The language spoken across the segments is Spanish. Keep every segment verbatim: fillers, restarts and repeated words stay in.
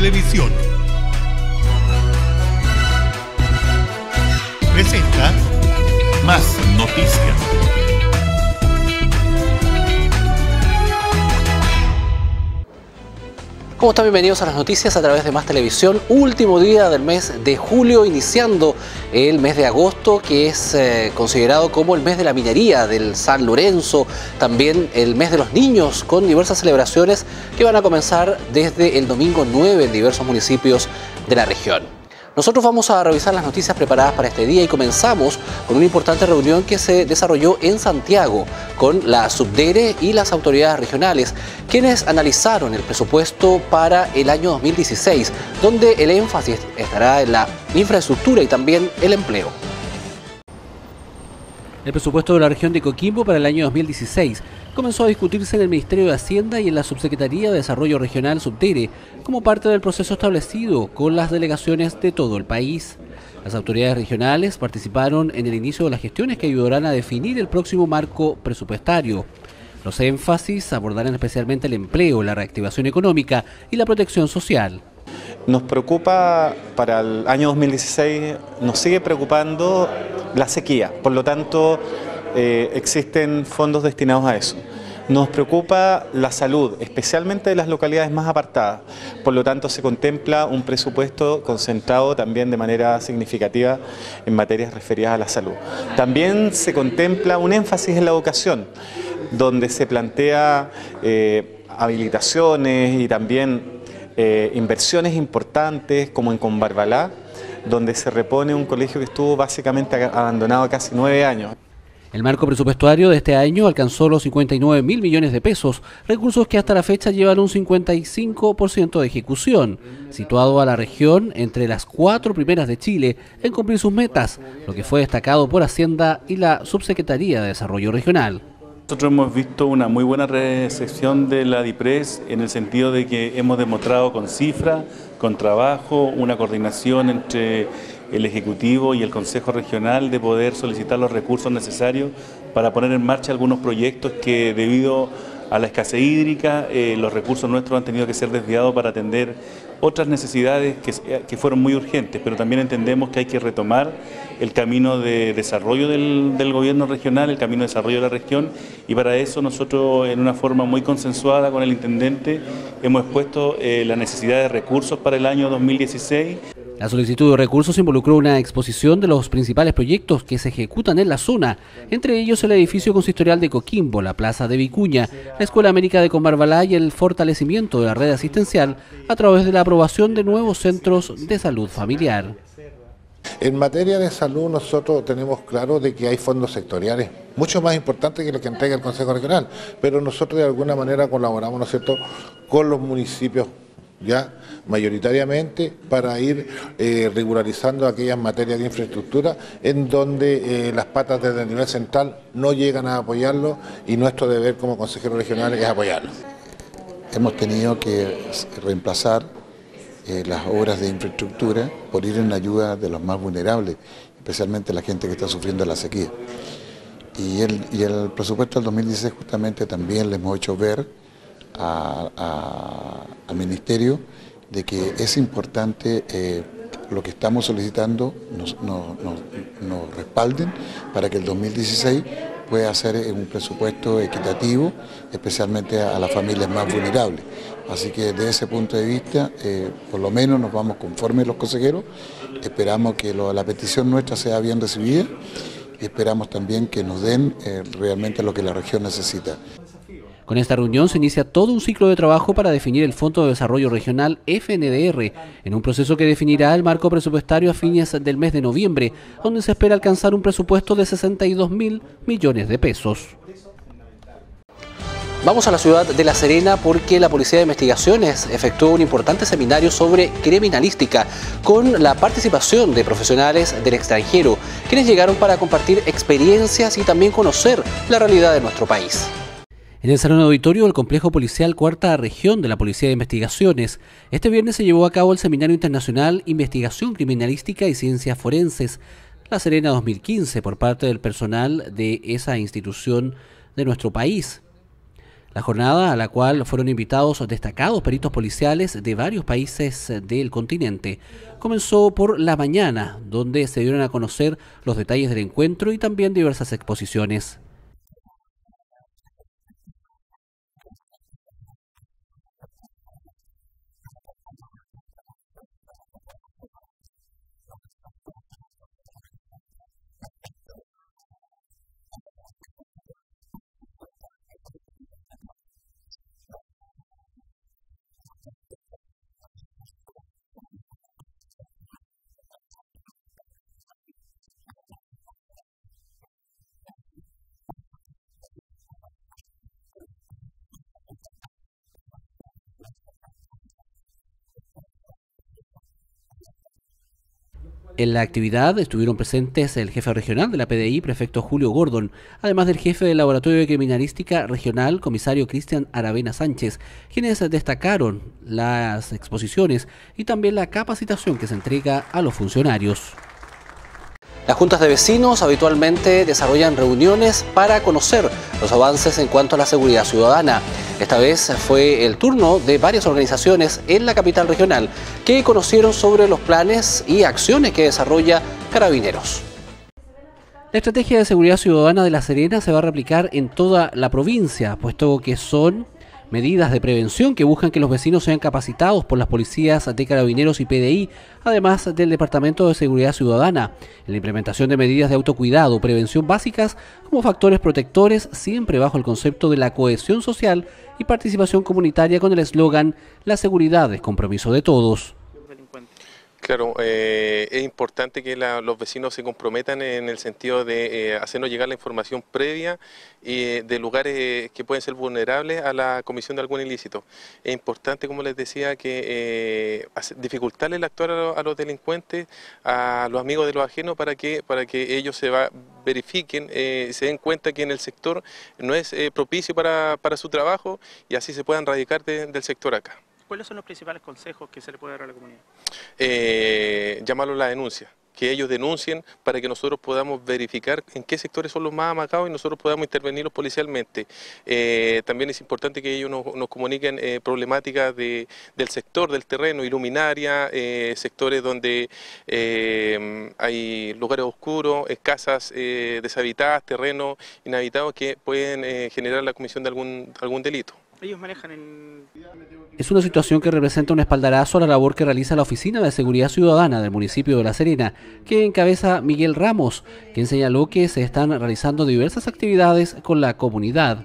Televisión presenta Más Noticias. ¿Cómo están? Bienvenidos a las noticias a través de Más Televisión. Último día del mes de julio, iniciando el mes de agosto, que es eh, considerado como el mes de la minería del San Lorenzo, también el mes de los niños, con diversas celebraciones que van a comenzar desde el domingo nueve en diversos municipios de la región. Nosotros vamos a revisar las noticias preparadas para este día y comenzamos con una importante reunión que se desarrolló en Santiago con la Subdere y las autoridades regionales, quienes analizaron el presupuesto para el año dos mil dieciséis, donde el énfasis estará en la infraestructura y también el empleo. El presupuesto de la región de Coquimbo para el año dos mil dieciséis comenzó a discutirse en el Ministerio de Hacienda y en la Subsecretaría de Desarrollo Regional Subdere como parte del proceso establecido con las delegaciones de todo el país. Las autoridades regionales participaron en el inicio de las gestiones que ayudarán a definir el próximo marco presupuestario. Los énfasis abordarán especialmente el empleo, la reactivación económica y la protección social. Nos preocupa para el año dos mil dieciséis, nos sigue preocupando la sequía, por lo tanto eh, existen fondos destinados a eso. Nos preocupa la salud, especialmente de las localidades más apartadas, por lo tanto se contempla un presupuesto concentrado también de manera significativa en materias referidas a la salud. También se contempla un énfasis en la educación, donde se plantea eh, habilitaciones y también Eh, inversiones importantes como en Combarbalá, donde se repone un colegio que estuvo básicamente abandonado casi nueve años. El marco presupuestario de este año alcanzó los cincuenta y nueve mil millones de pesos, recursos que hasta la fecha llevan un cincuenta y cinco por ciento de ejecución, situado a la región entre las cuatro primeras de Chile en cumplir sus metas, lo que fue destacado por Hacienda y la Subsecretaría de Desarrollo Regional. Nosotros hemos visto una muy buena recepción de la DIPRES en el sentido de que hemos demostrado con cifras, con trabajo, una coordinación entre el Ejecutivo y el Consejo Regional de poder solicitar los recursos necesarios para poner en marcha algunos proyectos que debido a la escasez hídrica eh, los recursos nuestros han tenido que ser desviados para atender otras necesidades que, que fueron muy urgentes, pero también entendemos que hay que retomar el camino de desarrollo del, del gobierno regional, el camino de desarrollo de la región, y para eso nosotros en una forma muy consensuada con el intendente hemos expuesto eh, la necesidad de recursos para el año dos mil dieciséis. La solicitud de recursos involucró una exposición de los principales proyectos que se ejecutan en la zona, entre ellos el edificio consistorial de Coquimbo, la plaza de Vicuña, la Escuela América de Combarbalá y el fortalecimiento de la red asistencial a través de la aprobación de nuevos centros de salud familiar. En materia de salud nosotros tenemos claro de que hay fondos sectoriales, mucho más importantes que los que entrega el Consejo Regional, pero nosotros de alguna manera colaboramos, ¿no es cierto?, con los municipios, ya mayoritariamente, para ir eh, regularizando aquellas materias de infraestructura en donde eh, las patas desde el nivel central no llegan a apoyarlo y nuestro deber como consejeros regionales es apoyarlo. Hemos tenido que reemplazar eh, las obras de infraestructura por ir en ayuda de los más vulnerables, especialmente la gente que está sufriendo la sequía. Y el, y el presupuesto del dos mil dieciséis justamente también le hemos hecho ver A, a, al Ministerio de que es importante eh, lo que estamos solicitando, nos, nos, nos, nos respalden para que el dos mil dieciséis pueda ser un presupuesto equitativo, especialmente a, a las familias más vulnerables. Así que desde ese punto de vista, eh, por lo menos nos vamos conformes los consejeros, esperamos que lo, la petición nuestra sea bien recibida y esperamos también que nos den eh, realmente lo que la región necesita. Con esta reunión se inicia todo un ciclo de trabajo para definir el Fondo de Desarrollo Regional F N D R, en un proceso que definirá el marco presupuestario a fines del mes de noviembre, donde se espera alcanzar un presupuesto de sesenta y dos mil millones de pesos. Vamos a la ciudad de La Serena porque la Policía de Investigaciones efectuó un importante seminario sobre criminalística con la participación de profesionales del extranjero, quienes llegaron para compartir experiencias y también conocer la realidad de nuestro país. En el Salón Auditorio del Complejo Policial Cuarta Región de la Policía de Investigaciones, este viernes se llevó a cabo el Seminario Internacional Investigación Criminalística y Ciencias Forenses, La Serena dos mil quince, por parte del personal de esa institución de nuestro país. La jornada, a la cual fueron invitados destacados peritos policiales de varios países del continente, comenzó por la mañana, donde se dieron a conocer los detalles del encuentro y también diversas exposiciones. En la actividad estuvieron presentes el jefe regional de la P D I, prefecto Julio Gordon, además del jefe del Laboratorio de Criminalística Regional, comisario Cristian Aravena Sánchez, quienes destacaron las exposiciones y también la capacitación que se entrega a los funcionarios. Las juntas de vecinos habitualmente desarrollan reuniones para conocer los avances en cuanto a la seguridad ciudadana. Esta vez fue el turno de varias organizaciones en la capital regional que conocieron sobre los planes y acciones que desarrolla Carabineros. La estrategia de seguridad ciudadana de La Serena se va a replicar en toda la provincia, puesto que son medidas de prevención que buscan que los vecinos sean capacitados por las policías de Carabineros y P D I, además del Departamento de Seguridad Ciudadana, en la implementación de medidas de autocuidado, prevención básicas como factores protectores, siempre bajo el concepto de la cohesión social y participación comunitaria con el eslogan "La seguridad es compromiso de todos". Claro, eh, es importante que la, los vecinos se comprometan en el sentido de eh, hacernos llegar la información previa eh, de lugares que pueden ser vulnerables a la comisión de algún ilícito. Es importante, como les decía, que eh, dificultarle el actuar a, a los delincuentes, a los amigos de los ajenos, para que, para que ellos se va, verifiquen, eh, se den cuenta que en el sector no es eh, propicio para, para su trabajo y así se puedan radicar de, del sector acá. ¿Cuáles son los principales consejos que se le puede dar a la comunidad? Eh, llamarlo a la denuncia, que ellos denuncien para que nosotros podamos verificar en qué sectores son los más amacados y nosotros podamos intervenirlos policialmente. Eh, también es importante que ellos nos, nos comuniquen eh, problemáticas de, del sector, del terreno, iluminaria, eh, sectores donde eh, hay lugares oscuros, casas eh, deshabitadas, terrenos inhabitados que pueden eh, generar la comisión de algún, algún delito. Ellos manejan en... Es una situación que representa un espaldarazo a la labor que realiza la Oficina de Seguridad Ciudadana del municipio de La Serena, que encabeza Miguel Ramos, quien señaló que se están realizando diversas actividades con la comunidad.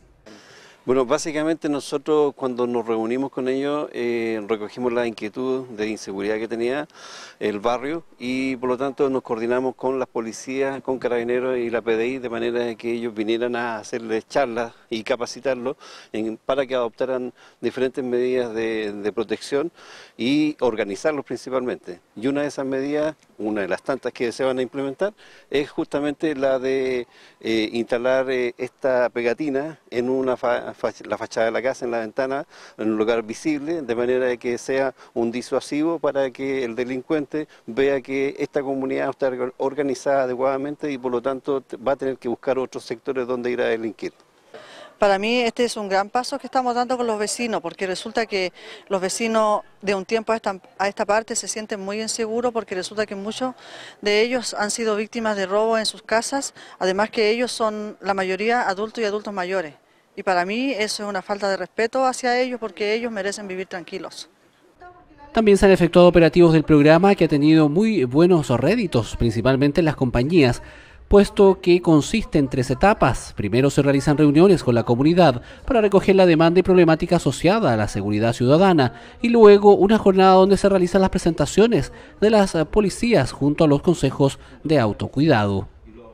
Bueno, básicamente nosotros cuando nos reunimos con ellos eh, recogimos la inquietud de inseguridad que tenía el barrio y por lo tanto nos coordinamos con las policías, con Carabineros y la P D I de manera que ellos vinieran a hacerles charlas y capacitarlos en, para que adoptaran diferentes medidas de, de protección y organizarlos principalmente. Y una de esas medidas, una de las tantas que se van a implementar, es justamente la de eh, instalar eh, esta pegatina en una fa la fachada de la casa, en la ventana, en un lugar visible, de manera que sea un disuasivo para que el delincuente vea que esta comunidad está organizada adecuadamente y por lo tanto va a tener que buscar otros sectores donde ir a delinquir. Para mí este es un gran paso que estamos dando con los vecinos, porque resulta que los vecinos de un tiempo a esta, a esta parte se sienten muy inseguros porque resulta que muchos de ellos han sido víctimas de robo en sus casas, además que ellos son la mayoría adultos y adultos mayores. Y para mí eso es una falta de respeto hacia ellos porque ellos merecen vivir tranquilos. También se han efectuado operativos del programa que ha tenido muy buenos réditos, principalmente en las compañías, puesto que consiste en tres etapas. Primero se realizan reuniones con la comunidad para recoger la demanda y problemática asociada a la seguridad ciudadana y luego una jornada donde se realizan las presentaciones de las policías junto a los consejos de autocuidado.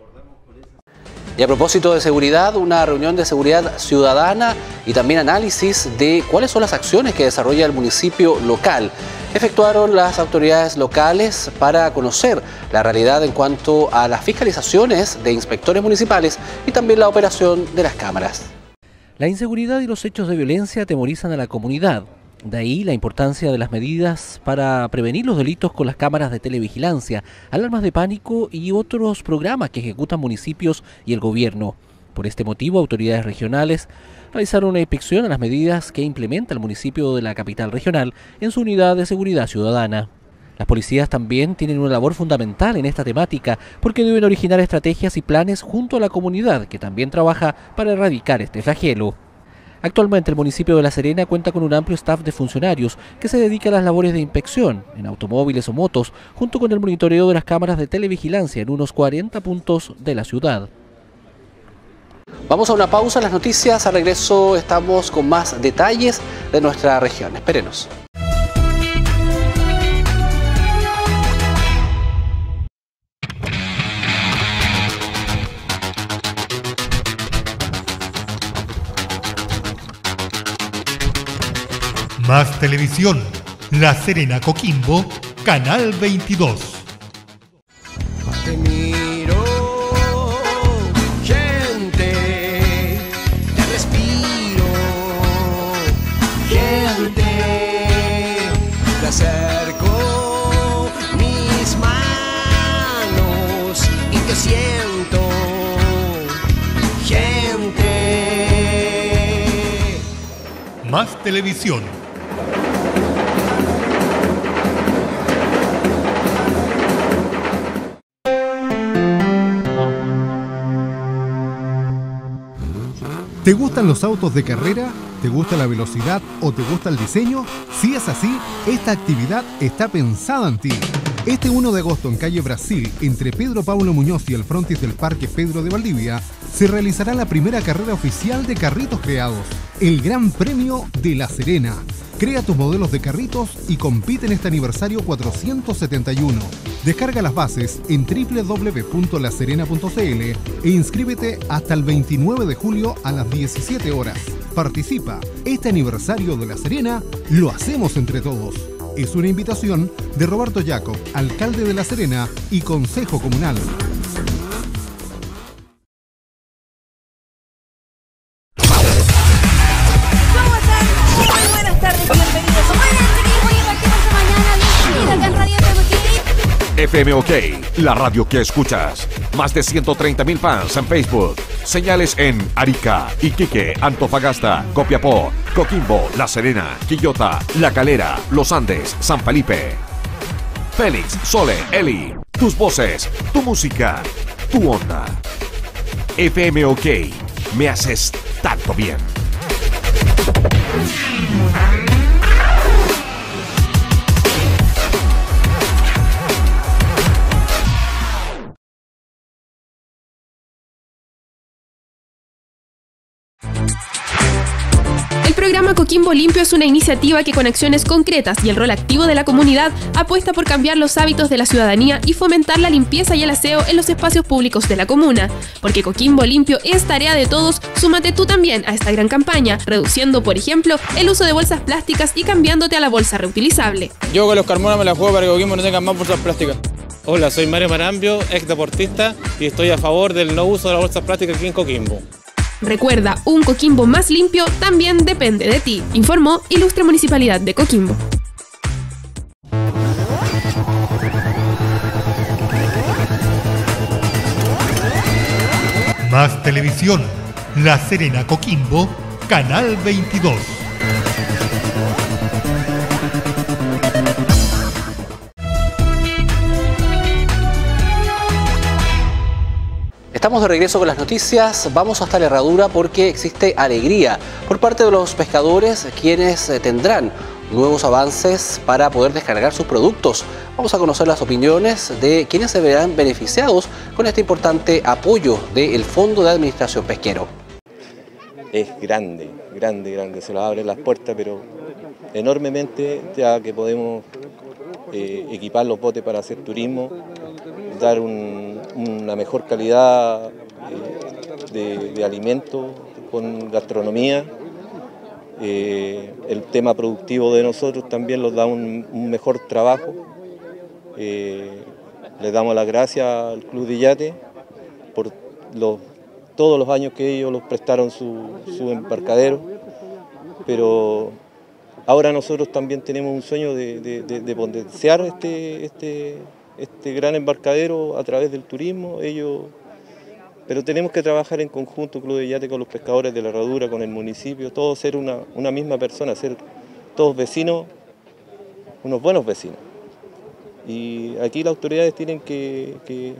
Y a propósito de seguridad, una reunión de seguridad ciudadana y también análisis de cuáles son las acciones que desarrolla el municipio local. Efectuaron las autoridades locales para conocer la realidad en cuanto a las fiscalizaciones de inspectores municipales y también la operación de las cámaras. La inseguridad y los hechos de violencia atemorizan a la comunidad. De ahí la importancia de las medidas para prevenir los delitos con las cámaras de televigilancia, alarmas de pánico y otros programas que ejecutan municipios y el gobierno. Por este motivo, autoridades regionales realizaron una inspección a las medidas que implementa el municipio de la capital regional en su unidad de seguridad ciudadana. Las policías también tienen una labor fundamental en esta temática porque deben originar estrategias y planes junto a la comunidad que también trabaja para erradicar este flagelo. Actualmente el municipio de La Serena cuenta con un amplio staff de funcionarios que se dedica a las labores de inspección en automóviles o motos, junto con el monitoreo de las cámaras de televigilancia en unos cuarenta puntos de la ciudad. Vamos a una pausa en las noticias, al regreso estamos con más detalles de nuestra región. Espérenos. Más televisión, La Serena Coquimbo, Canal veintidós. Te miro, gente, te respiro, gente, te acerco mis manos y te siento, gente. Más televisión. ¿Te gustan los autos de carrera? ¿Te gusta la velocidad o te gusta el diseño? Si es así, esta actividad está pensada en ti. Este uno de agosto en calle Brasil, entre Pedro Paulo Muñoz y el frontis del Parque Pedro de Valdivia, se realizará la primera carrera oficial de carritos creados, el Gran Premio de La Serena. Crea tus modelos de carritos y compite en este aniversario cuatrocientos setenta y uno. Descarga las bases en doble u doble u doble u punto la serena punto c l e inscríbete hasta el veintinueve de julio a las diecisiete horas. Participa. Este aniversario de La Serena lo hacemos entre todos. Es una invitación de Roberto Jacob, alcalde de La Serena y Consejo Comunal. F M OK, la radio que escuchas. Más de ciento treinta mil fans en Facebook. Señales en Arica, Iquique, Antofagasta, Copiapó, Coquimbo, La Serena, Quillota, La Calera, Los Andes, San Felipe. Félix, Sole, Eli, tus voces, tu música, tu onda. F M OK, me haces tanto bien. El programa Coquimbo Limpio es una iniciativa que con acciones concretas y el rol activo de la comunidad apuesta por cambiar los hábitos de la ciudadanía y fomentar la limpieza y el aseo en los espacios públicos de la comuna. Porque Coquimbo Limpio es tarea de todos, súmate tú también a esta gran campaña, reduciendo, por ejemplo, el uso de bolsas plásticas y cambiándote a la bolsa reutilizable. Yo con los Carmona me la juego para que Coquimbo no tenga más bolsas plásticas. Hola, soy Mario Marambio, ex deportista, y estoy a favor del no uso de las bolsas plásticas aquí en Coquimbo. Recuerda, un Coquimbo más limpio también depende de ti. Informó Ilustre Municipalidad de Coquimbo. Más televisión, La Serena Coquimbo, Canal veintidós. Estamos de regreso con las noticias, vamos hasta la Herradura porque existe alegría por parte de los pescadores quienes tendrán nuevos avances para poder descargar sus productos. Vamos a conocer las opiniones de quienes se verán beneficiados con este importante apoyo del Fondo de Administración Pesquero. Es grande, grande, grande, se nos abren las puertas, pero enormemente, ya que podemos eh, equipar los botes para hacer turismo, dar un, una mejor calidad eh, de, de alimento con gastronomía. Eh, el tema productivo de nosotros también nos da un, un mejor trabajo. Eh, les damos las gracias al Club de Yate por los, todos los años que ellos los prestaron su, su embarcadero, pero ahora nosotros también tenemos un sueño de, de, de, de potenciar este, este, este gran embarcadero a través del turismo. Ellos pero tenemos que trabajar en conjunto, Club de Yate, con los pescadores de la Herradura, con el municipio, todos ser una, una misma persona, ser todos vecinos, unos buenos vecinos. Y aquí las autoridades tienen que, que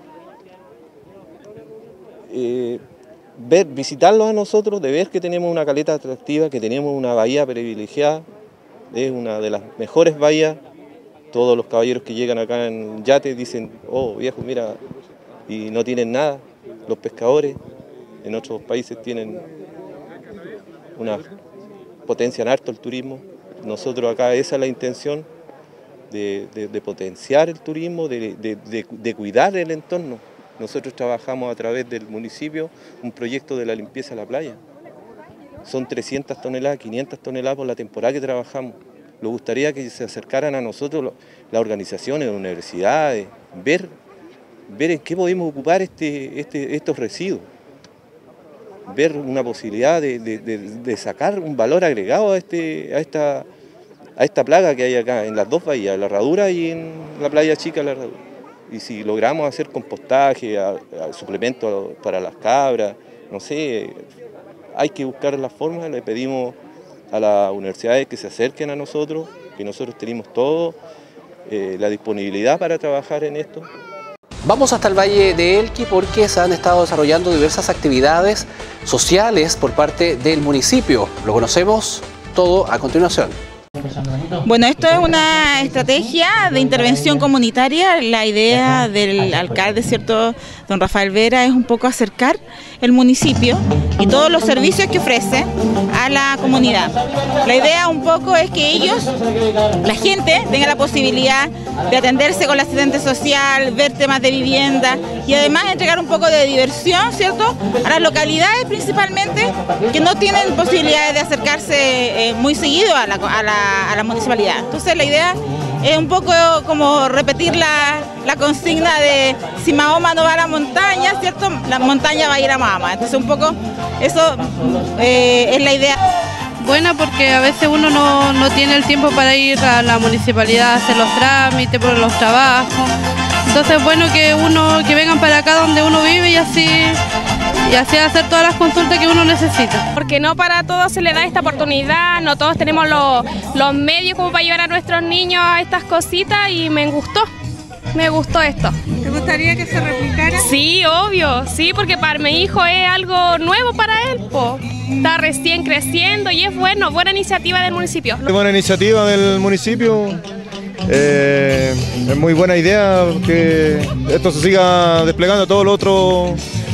eh, ver, visitarlos a nosotros, de ver que tenemos una caleta atractiva, que tenemos una bahía privilegiada, es una de las mejores bahías. Todos los caballeros que llegan acá en yate dicen, oh viejo, mira, y no tienen nada. Los pescadores en otros países tienen una potencia en harto el turismo. Nosotros acá esa es la intención de, de, de potenciar el turismo, de, de, de, de cuidar el entorno. Nosotros trabajamos a través del municipio un proyecto de la limpieza de la playa. Son trescientas toneladas, quinientas toneladas por la temporada que trabajamos. Nos gustaría que se acercaran a nosotros las organizaciones, las universidades, ver, ver en qué podemos ocupar este, este, estos residuos. Ver una posibilidad de, de, de, de sacar un valor agregado a, este, a, esta, a esta plaga que hay acá, en las dos bahías, en la Herradura y en la playa chica, la Herradura. Y si logramos hacer compostaje, a, a suplemento para las cabras, no sé, hay que buscar la forma. Le pedimos a las universidades que se acerquen a nosotros, que nosotros tenemos todo, eh, la disponibilidad para trabajar en esto. Vamos hasta el Valle de Elqui porque se han estado desarrollando diversas actividades sociales por parte del municipio. Lo conocemos todo a continuación. Bueno, esto es una estrategia de intervención comunitaria. La idea del alcalde, ¿cierto?, don Rafael Vera, es un poco acercar el municipio y todos los servicios que ofrece a la comunidad. La idea un poco es que ellos, la gente, tenga la posibilidad de atenderse con la asistente social, ver temas de vivienda y además entregar un poco de diversión, ¿cierto?, a las localidades principalmente que no tienen posibilidades de acercarse eh, muy seguido a la, a la a la municipalidad. Entonces la idea es un poco como repetir la, la consigna de si Mahoma no va a la montaña, ¿cierto?, la montaña va a ir a Mahoma. Entonces un poco eso eh, es la idea. Buena porque a veces uno no, no tiene el tiempo para ir a la municipalidad a hacer los trámites, por los trabajos. Entonces es bueno que uno que vengan para acá donde uno vive y así y así hacer todas las consultas que uno necesita. Porque no para todos se le da esta oportunidad, no todos tenemos los, los medios como para llevar a nuestros niños a estas cositas y me gustó, me gustó esto. ¿Te gustaría que se replicara? Sí, obvio, sí, porque para mi hijo es algo nuevo para él, po. Está recién creciendo y es bueno, buena iniciativa del municipio. Buena iniciativa del municipio. Eh, es muy buena idea que esto se siga desplegando a todo lo otro,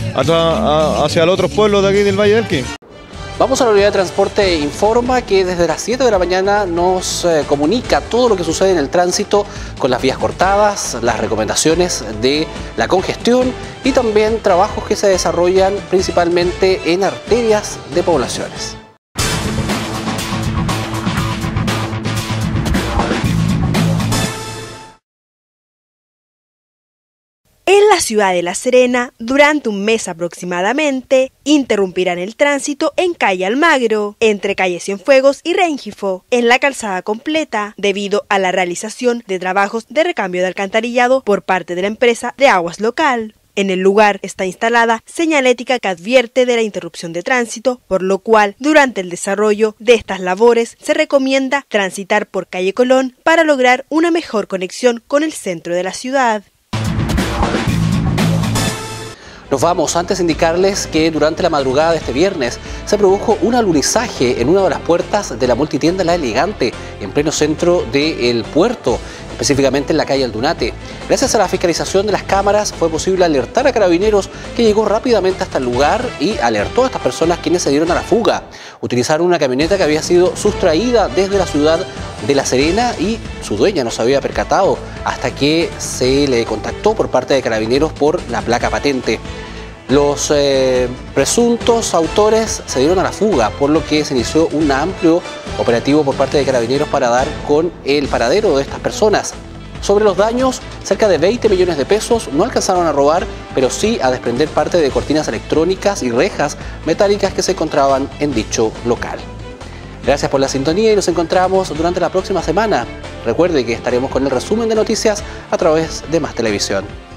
hacia los otros pueblos de aquí del Valle del Elqui. Vamos a la unidad de transporte Informa, que desde las siete de la mañana nos eh, comunica todo lo que sucede en el tránsito con las vías cortadas, las recomendaciones de la congestión y también trabajos que se desarrollan principalmente en arterias de poblaciones. En la ciudad de La Serena, durante un mes aproximadamente, interrumpirán el tránsito en calle Almagro, entre calle Cienfuegos y Rengifo, en la calzada completa, debido a la realización de trabajos de recambio de alcantarillado por parte de la empresa de aguas local. En el lugar está instalada señalética que advierte de la interrupción de tránsito, por lo cual, durante el desarrollo de estas labores, se recomienda transitar por calle Colón para lograr una mejor conexión con el centro de la ciudad. Nos vamos, antes de indicarles que durante la madrugada de este viernes se produjo un alunizaje en una de las puertas de la multitienda La Elegante, en pleno centro del puerto, específicamente en la calle Aldunate. Gracias a la fiscalización de las cámaras fue posible alertar a Carabineros, que llegó rápidamente hasta el lugar y alertó a estas personas, quienes se dieron a la fuga. Utilizaron una camioneta que había sido sustraída desde la ciudad de La Serena y su dueña no se había percatado hasta que se le contactó por parte de Carabineros por la placa patente. Los eh, presuntos autores se dieron a la fuga, por lo que se inició un amplio operativo por parte de Carabineros para dar con el paradero de estas personas. Sobre los daños, cerca de veinte millones de pesos no alcanzaron a robar, pero sí a desprender parte de cortinas electrónicas y rejas metálicas que se encontraban en dicho local. Gracias por la sintonía y nos encontramos durante la próxima semana. Recuerde que estaremos con el resumen de noticias a través de Más Televisión.